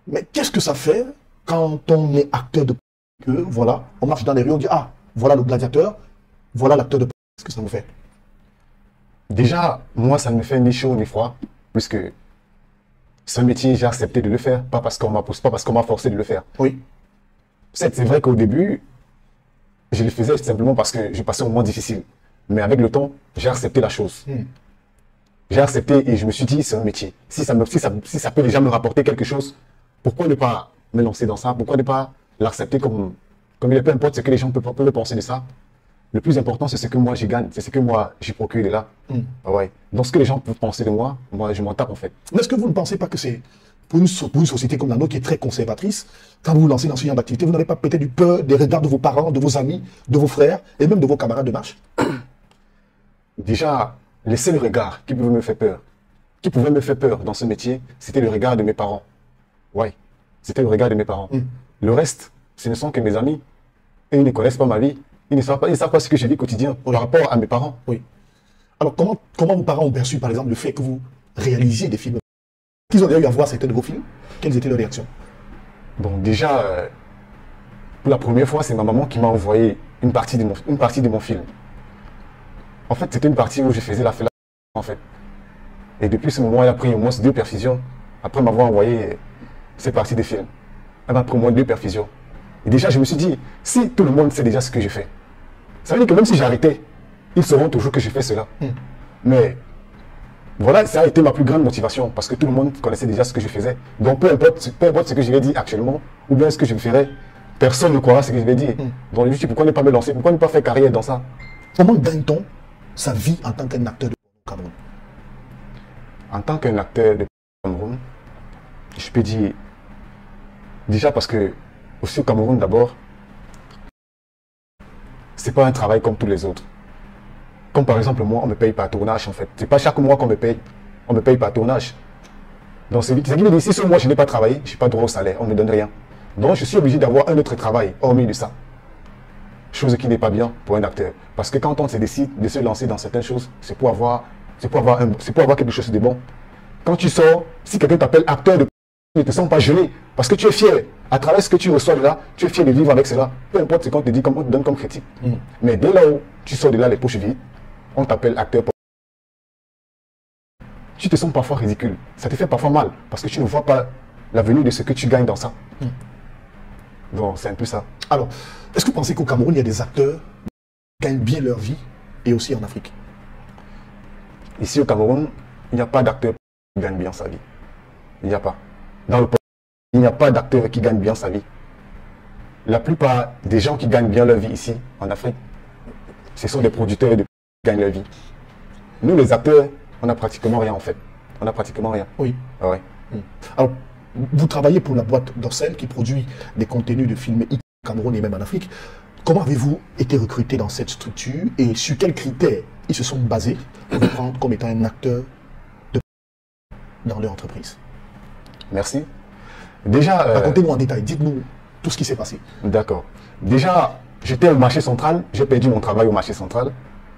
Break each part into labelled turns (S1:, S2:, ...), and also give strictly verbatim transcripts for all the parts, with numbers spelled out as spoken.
S1: Mais qu'est-ce que ça fait quand on est acteur de que, voilà, on marche dans les rues, on dit, ah, voilà le gladiateur, voilà l'acteur de qu'est-ce que ça vous fait?
S2: Déjà, moi, ça ne me fait ni chaud ni froid, puisque ce métier, j'ai accepté de le faire, pas parce qu'on m'a poussé, pas parce qu'on m'a forcé de le faire.
S1: Oui.
S2: C'est vrai qu'au début, je le faisais simplement parce que je passais un moment difficile. Mais avec le temps, j'ai accepté la chose.
S1: Mm.
S2: J'ai accepté et je me suis dit, c'est un métier. Si ça, me, si, ça, si ça peut déjà me rapporter quelque chose, pourquoi ne pas me lancer dans ça? Pourquoi ne pas l'accepter comme, comme il est, peu importe ce que les gens peuvent, peuvent penser de ça. Le plus important, c'est ce que moi j'y gagne, c'est ce que moi j'y procure de là. Mm. Ouais. Donc ce que les gens peuvent penser de moi, moi je m'en tape en fait.
S1: Mais est-ce que vous ne pensez pas que c'est pour une, pour une société comme la nôtre qui est très conservatrice, quand vous vous lancez dans ce genre d'activité, vous n'avez pas peut-être du peur des regards de vos parents, de vos amis, de vos frères et même de vos camarades de marche?
S2: Déjà, les seuls regards qui pouvaient me faire peur, qui pouvaient me faire peur dans ce métier, c'était le regard de mes parents. Ouais, c'était le regard de mes parents. Mm. Le reste, ce ne sont que mes amis. Et ils ne connaissent pas ma vie. Ils ne savent pas, ils ne savent pas ce que je vis au quotidien
S1: oui.
S2: par rapport à mes parents.
S1: Oui. Alors, comment, comment vos parents ont perçu, par exemple, le fait que vous réalisiez des films? Qu'ils ont déjà eu à voir certains de vos films? Quelles étaient leurs réactions?
S2: Bon, déjà, euh, pour la première fois, c'est ma maman qui m'a envoyé une partie de mon, une partie de mon film. En fait, c'était une partie où je faisais la fête, en fait. Et depuis ce moment, elle a pris au moins deux perfusions. Après m'avoir envoyé cette partie des films, elle m'a pris au moins deux perfusions. Et déjà, je me suis dit, si tout le monde sait déjà ce que je fais, ça veut dire que même si j'arrêtais, ils sauront toujours que je fais cela. Mm. Mais voilà, ça a été ma plus grande motivation, parce que tout le monde connaissait déjà ce que je faisais. Donc peu importe, peu importe ce que je vais dire actuellement, ou bien ce que je ferai, personne ne croira ce que je vais dire. Mm. Donc je me suis dit, pourquoi ne pas me lancer, pourquoi ne pas faire carrière dans ça?
S1: Comment gagne-t-on sa vie en tant qu'un acteur de Cameroun?
S2: En tant qu'un acteur de Cameroun, je peux dire, déjà parce que, aussi au Cameroun d'abord, c'est pas un travail comme tous les autres. Comme par exemple moi, on me paye par tournage en fait. C'est pas chaque mois qu'on me paye, on me paye par tournage. Donc c'est qui veut dire, si ce mois je n'ai pas travaillé, je n'ai pas droit au salaire, on ne me donne rien. Donc je suis obligé d'avoir un autre travail, hormis de ça. Chose qui n'est pas bien pour un acteur. Parce que quand on se décide de se lancer dans certaines choses, c'est pour avoir, c'est pour avoir, un, c'est pour avoir quelque chose de bon. Quand tu sors, si quelqu'un t'appelle acteur de ne te sens pas gêné, parce que tu es fier. À travers ce que tu reçois de là, tu es fier de vivre avec cela. Peu importe ce qu'on te dit, comme on te donne comme critique. Mm. Mais dès là où tu sors de là les poches vides, on t'appelle acteur. Tu te sens parfois ridicule. Ça te fait parfois mal, parce que tu ne vois pas l'avenir de ce que tu gagnes dans ça. Mm. Donc c'est un peu ça.
S1: Alors, est-ce que vous pensez qu'au Cameroun, il y a des acteurs qui gagnent bien leur vie, et aussi en Afrique?
S2: Ici au Cameroun, il n'y a pas d'acteur qui gagne bien sa vie. Il n'y a pas. Dans le il n'y a pas d'acteur qui gagne bien sa vie. La plupart des gens qui gagnent bien leur vie ici, en Afrique, ce sont des producteurs de... qui gagnent leur vie. Nous, les acteurs, on n'a pratiquement rien en fait. On n'a pratiquement rien.
S1: Oui.
S2: Ah ouais.
S1: Alors, vous travaillez pour la boîte d'Orsel qui produit des contenus de films au Cameroun et même en Afrique. Comment avez-vous été recruté dans cette structure et sur quels critères ils se sont basés pour vous prendre comme étant un acteur de... dans leur entreprise?
S2: Merci. Déjà, euh...
S1: racontez-nous en détail, dites-nous tout ce qui s'est passé.
S2: D'accord. Déjà, j'étais au marché central, j'ai perdu mon travail au marché central.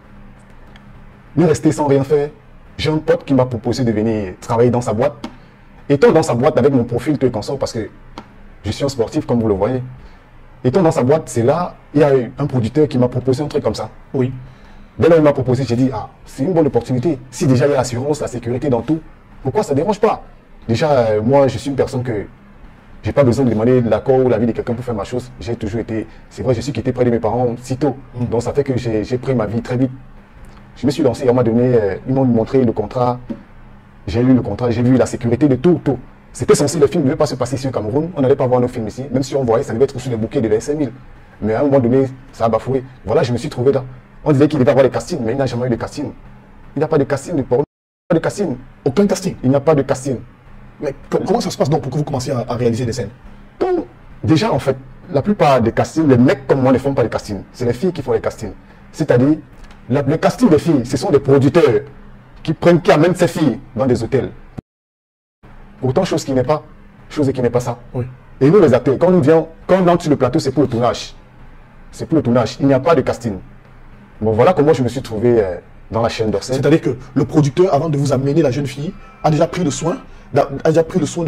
S2: Il resté sans rien faire. J'ai un pote qui m'a proposé de venir travailler dans sa boîte. Étant dans sa boîte avec mon profil tout et consort, parce que je suis un sportif comme vous le voyez. Étant dans sa boîte, c'est là, il y a eu un producteur qui m'a proposé un truc comme ça.
S1: Oui.
S2: Dès là, il m'a proposé, j'ai dit, ah, c'est une bonne opportunité. Si déjà il y a l'assurance, la sécurité dans tout, pourquoi ça ne dérange pas? Déjà, euh, moi, je suis une personne que j'ai pas besoin de demander l'accord ou l'avis de quelqu'un pour faire ma chose. J'ai toujours été, c'est vrai, je suis quitté près de mes parents si tôt. Mm. Donc ça fait que j'ai pris ma vie très vite. Je me suis lancé, on m'a donné, euh, ils m'ont montré le contrat. J'ai lu le contrat, j'ai vu la sécurité de tout, tout. C'était censé, le film ne devait pas se passer ici au Cameroun. On n'allait pas voir nos films ici. Même si on voyait, ça devait être sur le bouquet de vingt-cinq mille. Mais à un moment donné, ça a bafoué. Voilà, je me suis trouvé là. On disait qu'il devait avoir des castings, mais il n'a jamais eu de casting. Il n'y a pas de casting de porno. Pas de casting.
S1: Aucun casting.
S2: Il n'y a pas de casting.
S1: Mais comment ça se passe donc pour que vous commenciez à, à réaliser des scènes?
S2: Donc, déjà, en fait, la plupart des castings, les mecs comme moi ne font pas de casting. C'est les filles qui font les castings. C'est-à-dire, les castings des filles, ce sont des producteurs qui prennent, qui amènent ces filles dans des hôtels. Pourtant, chose qui n'est pas, chose qui n'est pas ça.
S1: Oui.
S2: Et nous, les acteurs, quand nous vient, quand on entre sur le plateau, c'est pour le tournage. C'est pour le tournage. Il n'y a pas de casting. Bon, voilà comment je me suis trouvé euh, dans la chaîne d'Orsel.
S1: C'est-à-dire que le producteur, avant de vous amener la jeune fille, a déjà pris le soin, a déjà pris le soin de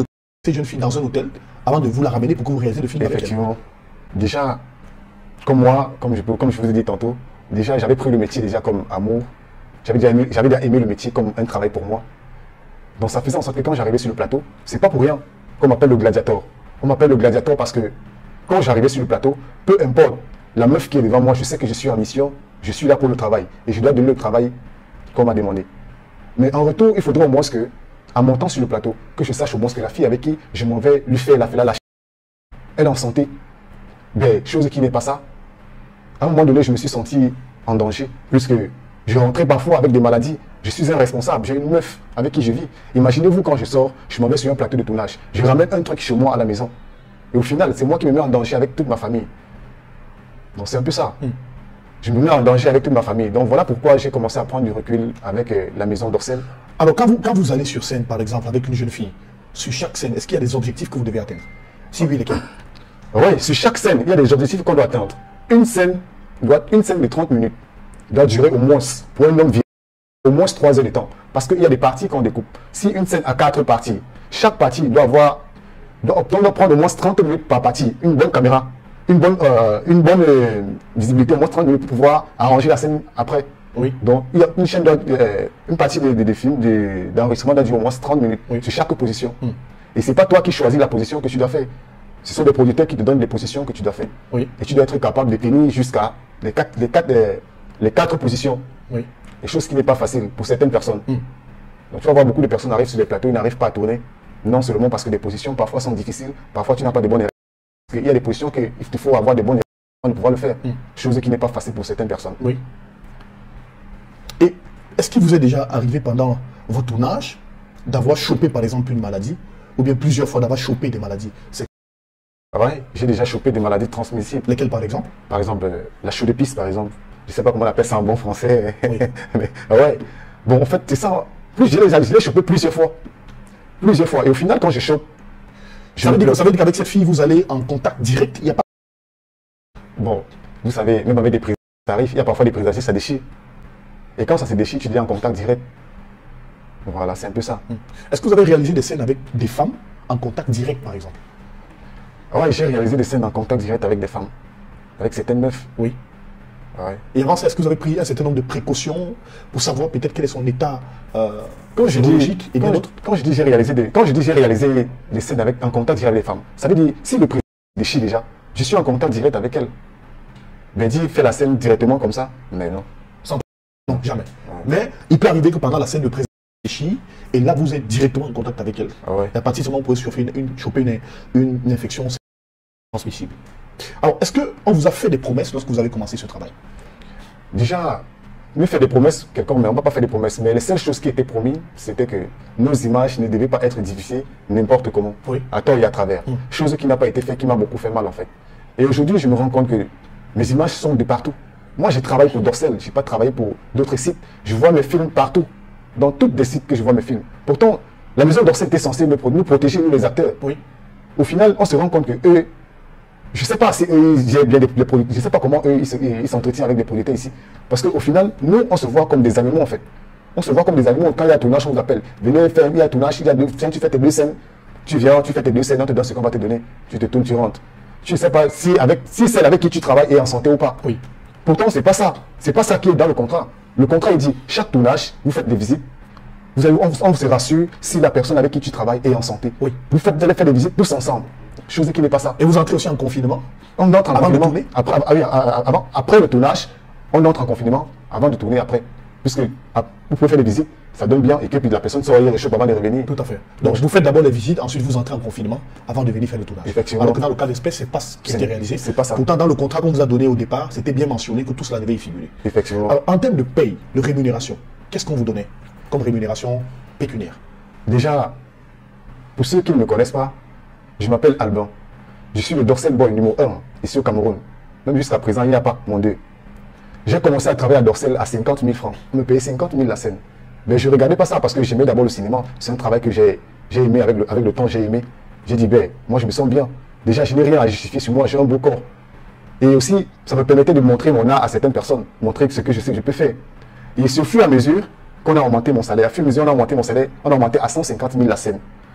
S1: cette jeune fille dans un hôtel avant de vous la ramener pour que vous réalisez le film avec elle.
S2: Effectivement. Déjà, comme moi, comme je, peux- comme je vous ai dit tantôt, déjà j'avais pris le métier déjà comme amour. J'avais déjà, aimé- j'avais déjà aimé le métier comme un travail pour moi. Donc ça faisait en sorte que quand j'arrivais sur le plateau, c'est pas pour rien qu'on m'appelle le gladiateur. On m'appelle le gladiateur parce que quand j'arrivais sur le plateau, peu importe la meuf qui est devant moi, je sais que je suis en mission, je suis là pour le travail et je dois donner le travail qu'on m'a demandé. Mais en retour, il faudrait au moins que, en montant sur le plateau, que je sache au moins que la fille avec qui je m'en vais lui faire la fête, la elle est en santé. Ben, chose qui n'est pas ça. À un moment donné, je me suis senti en danger, puisque je rentrais parfois avec des maladies. Je suis un responsable, j'ai une meuf avec qui je vis. Imaginez-vous quand je sors, je m'en vais sur un plateau de tournage. Je ramène un truc chez moi à la maison. Et au final, c'est moi qui me mets en danger avec toute ma famille. Donc c'est un peu ça.
S1: Mm.
S2: Je me mets en danger avec toute ma famille. Donc voilà pourquoi j'ai commencé à prendre du recul avec euh, la maison d'Orsel.
S1: Alors, quand vous, quand vous allez sur scène, par exemple, avec une jeune fille, sur chaque scène, est-ce qu'il y a des objectifs que vous devez atteindre? Si oui, lesquels?
S2: Oui, sur chaque scène, il y a des objectifs qu'on doit atteindre. Une scène, doit, une scène de trente minutes doit durer au moins, pour un homme vieux, au moins trois heures de temps. Parce qu'il y a des parties qu'on découpe. Si une scène a quatre parties, chaque partie doit avoir, doit, on doit prendre au moins trente minutes par partie. Une bonne caméra, une bonne, euh, une bonne euh, visibilité, au moins trente minutes pour pouvoir arranger la scène après.
S1: Oui.
S2: Donc, il y a une chaîne, doit, euh, une partie des de, de films, de- d'enregistrement doit durer au moins trente minutes
S1: Oui.
S2: sur chaque position.
S1: Mm.
S2: Et c'est pas toi qui choisis la position que tu dois faire. Ce sont des producteurs qui te donnent les positions que tu dois faire.
S1: Oui.
S2: Et tu dois être capable de tenir jusqu'à les quatre, les quatre, euh, les quatre positions.
S1: Oui.
S2: Des choses qui n'est pas facile pour certaines personnes.
S1: Mm.
S2: Donc tu vas voir beaucoup de personnes arrivent sur les plateaux, ils n'arrivent pas à tourner. Non seulement parce que des positions parfois sont difficiles, parfois tu n'as pas de bonnes erreurs. Parce qu'il y a des positions qu'il te faut avoir des bonnes erreurs pour pouvoir le faire.
S1: Mm.
S2: Chose qui n'est pas facile pour certaines personnes.
S1: Oui. Et est-ce qu'il vous est déjà arrivé pendant vos tournages d'avoir chopé, par exemple, une maladie, ou bien plusieurs fois d'avoir chopé des maladies? C'est
S2: Ah ouais, j'ai déjà chopé des maladies transmissibles.
S1: lesquelles, par exemple?
S2: Par exemple, euh, la chaux de pisse, par exemple. Je ne sais pas comment on appelle ça en bon français.
S1: Oui.
S2: Mais, ah ouais. Bon, en fait, c'est ça. Plus je l'ai je l'ai chopé plusieurs fois. Plusieurs fois. Et au final, quand je chope, je
S1: Ça veut
S2: me
S1: dire,
S2: pleure.
S1: ça veut dire qu'avec cette fille, vous allez en contact direct. Il n'y a pas.
S2: Bon, vous savez, même avec des préservatifs, ça arrive, il y a parfois des préservatifs, ça déchire. Et quand ça se déchire, tu deviens en contact direct. Voilà, c'est un peu ça.
S1: Est-ce que vous avez réalisé des scènes avec des femmes en contact direct, par exemple?
S2: Ah ouais, j'ai réalisé des scènes en contact direct avec des femmes. Avec certaines meufs.
S1: Oui.
S2: Ouais.
S1: Et avant ça, est-ce que vous avez pris un certain nombre de précautions pour savoir peut-être quel est son état euh,
S2: Quand je dis,
S1: neurologique et bien
S2: quand,
S1: d'autres?
S2: quand je dis j'ai réalisé des, quand je dis j'ai réalisé des scènes avec, en contact direct avec des femmes, ça veut dire, si le président déchire déjà, je suis en contact direct avec elle. Mais dit, fais la scène directement comme ça. Mais non.
S1: Non, jamais. Mais il peut arriver que pendant la scène, le président réfléchit et là, vous êtes directement en contact avec elle.
S2: Ah ouais.
S1: Et à partir de ce moment, vous pouvez choper une, une, choper une, une, une infection transmissible. Alors, est-ce qu'on vous a fait des promesses lorsque vous avez commencé ce travail?
S2: Déjà, nous fait des promesses, quelqu'un, mais on ne va pas faire des promesses. Mais les seules choses qui étaient promises, c'était que nos images ne devaient pas être diffusées n'importe comment,
S1: Oui.
S2: à tort et à travers.
S1: Mm.
S2: Chose qui n'a pas été faite, qui m'a beaucoup fait mal en fait. Et aujourd'hui, je me rends compte que mes images sont de partout. Moi, je travaille pour Dorsel, je n'ai pas travaillé pour d'autres sites. Je vois mes films partout, dans tous les sites que je vois mes films. Pourtant, la maison Dorsel était censée me pro- nous protéger, nous les acteurs.
S1: Oui.
S2: Au final, on se rend compte que eux, je ne sais pas si eux, ils gèrent bien les, les produits, je ne sais pas comment eux, ils se- ils s'entretiennent avec des producteurs ici. Parce qu'au final, nous, on se voit comme des animaux en fait. On se voit comme des animaux. Quand il y a tournage, on vous appelle. Venez faire, il y a tournage, il y a deux, tiens, tu fais tes deux scènes. Tu viens, tu fais tes deux scènes, on te donne ce qu'on va te donner. Tu te tournes, tu rentres. Tu ne sais pas si, avec, si celle avec qui tu travailles est en santé ou pas.
S1: Oui.
S2: Pourtant, c'est pas ça. C'est pas ça qui est dans le contrat. Le contrat, il dit, chaque tournage, vous faites des visites. Vous allez, on, on vous rassure si la personne avec qui tu travailles est en santé.
S1: Oui.
S2: Vous, faites, vous allez faire des visites tous ensemble. Chose qui n'est pas ça.
S1: Et vous entrez aussi en confinement?
S2: On entre en
S1: Avant de
S2: confinement.
S1: tourner?
S2: Après, ah oui, avant, après le tournage, on entre en confinement avant de tourner après. Puisque ah, vous pouvez faire des visites, ça donne bien, et que puis la personne sort les choses avant de revenir.
S1: Tout à fait. Donc, vous faites d'abord les visites, ensuite vous entrez en confinement avant de venir faire le tournage.
S2: Effectivement.
S1: Alors que dans le cas d'espèce, c'est pas ce qui
S2: C'est-
S1: était réalisé.
S2: c'est pas ça.
S1: Pourtant, dans le contrat qu'on vous a donné au départ, c'était bien mentionné que tout cela devait y figurer.
S2: Effectivement.
S1: Alors, en termes de paye, de rémunération, qu'est-ce qu'on vous donnait comme rémunération pécuniaire?
S2: Déjà, pour ceux qui ne me connaissent pas, je m'appelle Alban. Je suis le Dorsel Boy numéro un ici au Cameroun. Même jusqu'à présent, il n'y a pas mon deux. J'ai commencé à travailler à Dorsel à cinquante mille francs. On me payait cinquante mille la scène. Mais je ne regardais pas ça parce que j'aimais d'abord le cinéma. C'est un travail que j'ai j'ai aimé avec le, avec le temps, j'ai aimé. J'ai dit, ben, moi je me sens bien. Déjà, je n'ai rien à justifier sur moi, j'ai un beau corps. Et aussi, ça me permettait de montrer mon art à certaines personnes, montrer ce que je sais que je peux faire. Et c'est au fur et à mesure qu'on a augmenté mon salaire. À fur et à mesure, on a augmenté mon salaire, on a augmenté à cent cinquante mille la scène.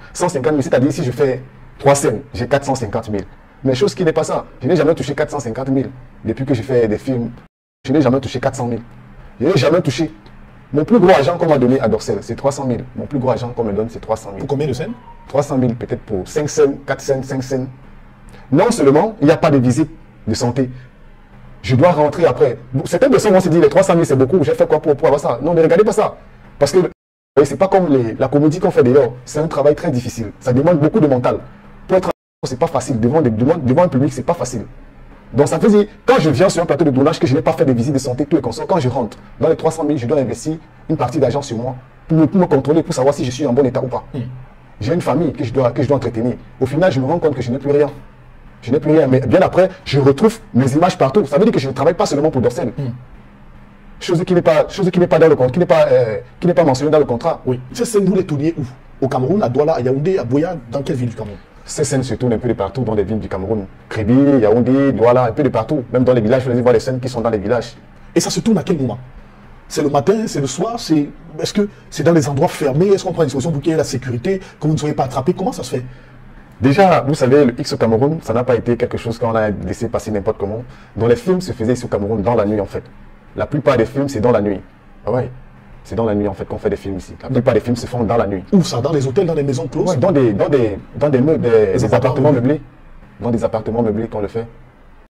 S2: cent cinquante mille, c'est-à-dire si je fais trois scènes, j'ai quatre cent cinquante mille. Mais chose qui n'est pas ça. Je n'ai jamais touché quatre cent cinquante mille depuis que je fais des films. Je n'ai jamais touché quatre cent mille. Je n'ai jamais touché. Mon plus gros argent qu'on m'a donné à Dorsel, c'est trois cent mille. Mon plus gros argent qu'on me donne, c'est trois cent mille.
S1: Pour combien de scènes?
S2: trois cent mille peut-être pour cinq scènes, quatre scènes, cinq scènes. Non seulement, il n'y a pas de visite de santé. Je dois rentrer après. Certaines personnes vont se dire, les trois cent mille c'est beaucoup, j'ai fait quoi pour, pour avoir ça? Non, ne regardez pas ça. Parce que c'est pas comme les, la comédie qu'on fait dehors. C'est un travail très difficile. Ça demande beaucoup de mental. Pour être c'est pas facile. Devant, des, devant, devant un public, c'est pas facile. Donc ça veut dire, quand je viens sur un plateau de tournage, que je n'ai pas fait de visite de santé, tout est constant, quand je rentre, dans les trois cent mille, je dois investir une partie d'argent sur moi pour me, pour me contrôler, pour savoir si je suis en bon état ou pas. Mm. J'ai une famille que je, dois, que je dois entretenir. Au final, je me rends compte que je n'ai plus rien. Je n'ai plus rien. Mais bien après, je retrouve mes images partout. Ça veut dire que je ne travaille pas seulement pour Dorsel. Mm. Chose qui n'est pas, chose qui n'est pas dans le contrat, qui n'est pas, euh, qui n'est pas mentionnée dans le contrat.
S1: Oui. Ces scènes, vous les tourniez où? Au Cameroun, à Douala, à Yaoundé, à Boya, dans quelle ville du Cameroun?
S2: Ces scènes se tournent un peu de partout dans les villes du Cameroun. Kribi, Yaoundé, Douala, un peu de partout. Même dans les villages, vous allez voir les scènes qui sont dans les villages.
S1: Et ça se tourne à quel moment? C'est le matin, c'est le soir, c'est... Est-ce que c'est dans les endroits fermés? Est-ce qu'on prend une solution pour qu'il y ait la sécurité, que vous ne soyez pas attrapé? Comment ça se fait?
S2: Déjà, vous savez, le X au Cameroun, ça n'a pas été quelque chose qu'on a laissé passer n'importe comment. Dans les films se faisaient ici au Cameroun dans la nuit en fait. La plupart des films, c'est dans la nuit. Ah ouais. C'est dans la nuit en fait qu'on fait des films ici. La plupart des films se font dans la nuit.
S1: Où ça? Dans les hôtels, dans les maisons closes?
S2: Ouais, dans des, dans des, dans des, des, des appartements meublés. Dans des appartements meublés qu'on le fait.